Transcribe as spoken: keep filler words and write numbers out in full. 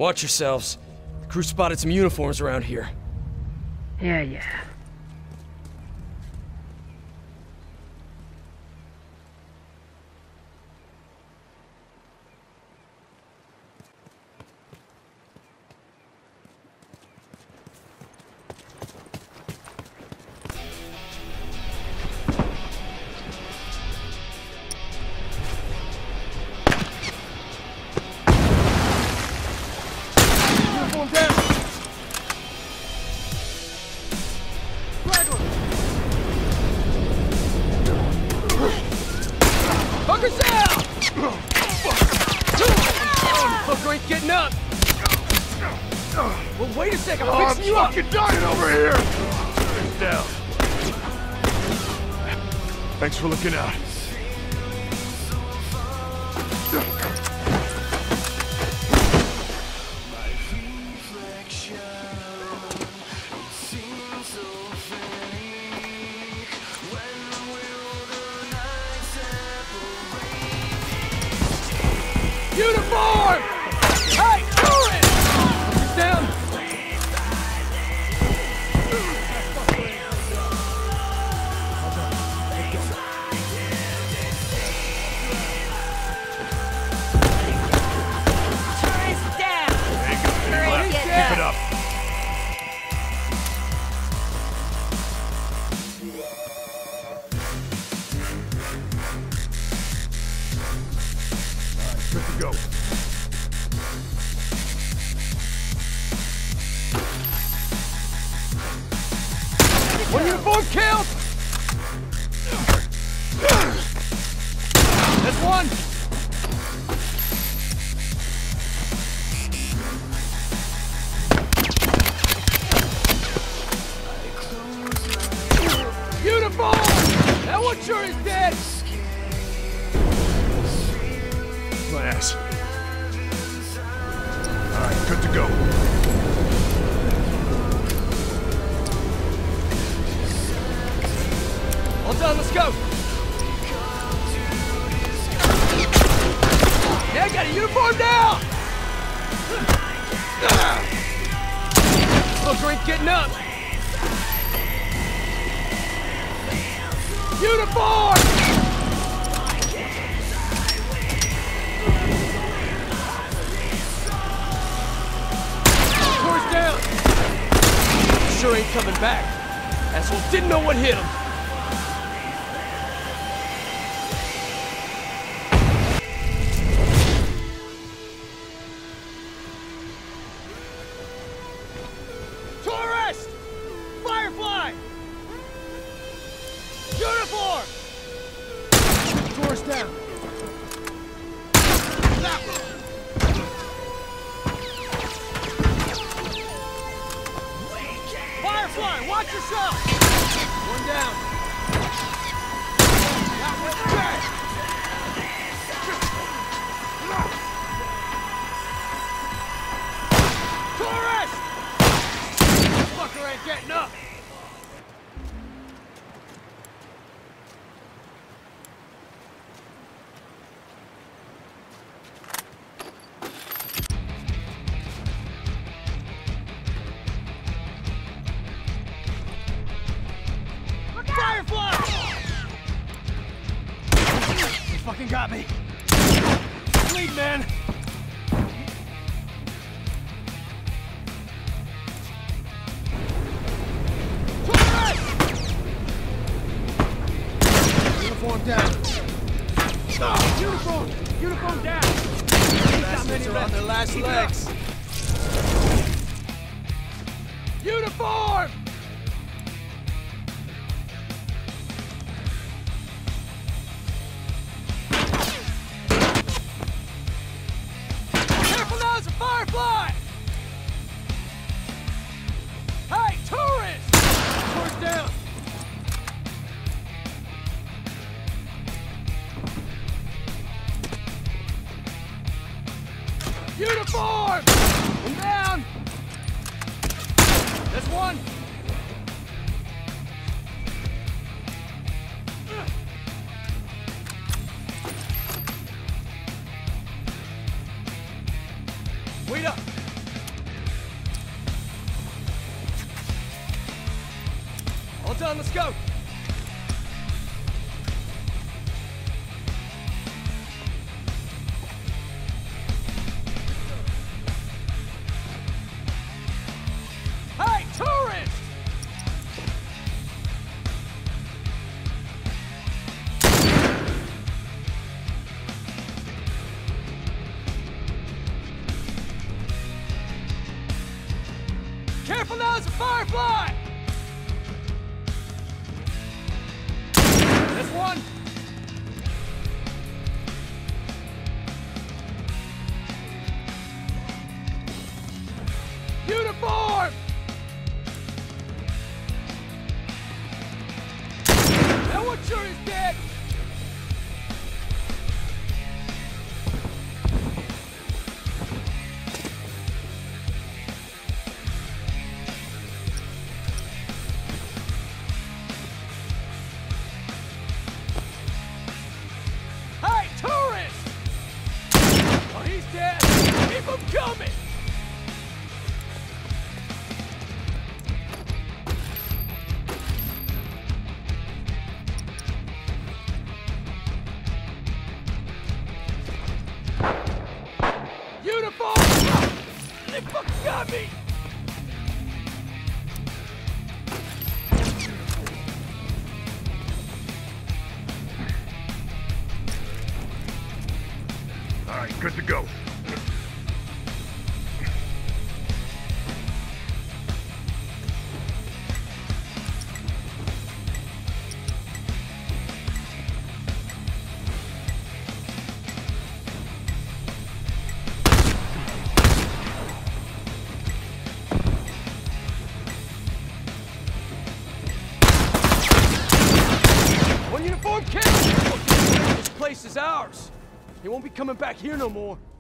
Watch yourselves. The crew spotted some uniforms around here. Yeah, yeah. Getting up! Well, wait a second, I'm oh, fixing I'm you up! fucking dying over here! It's down. Thanks for looking out. Uniform! Hey, turret! He's down. Turret's down! Turret Keep it up. Good to go. One uniform killed! That's one! Uniform! That one sure is dead! My ass. Alright, good to go. All done, let's go! Yeah, I got a uniform down! Little drink getting up! Uniform! Door's down! Sure ain't coming back. Asshole didn't know what hit him. Tourist! Firefly! Uniform! Door's down. Firefly, watch yourself! One down. That one's dead! Tourist! This fucker ain't getting up! Firefly! You fucking got me. Lead, man. Uniform down. Oh, uniform! Uniform down! Bastards are on their last legs. Uniform! Careful now, it's a firefly! Hey, tourist! Tourist down! Uniform! One down! There's one! Wait up! All done, let's go! Hey, tourist! Careful now, it's a firefly! This one. Uniform! That one sure is dead! Hey, tourist! Oh, he's dead! Keep him coming! Uniform! They fucking got me! All right, good to go. One uniform kill! This place is ours. He won't be coming back here no more.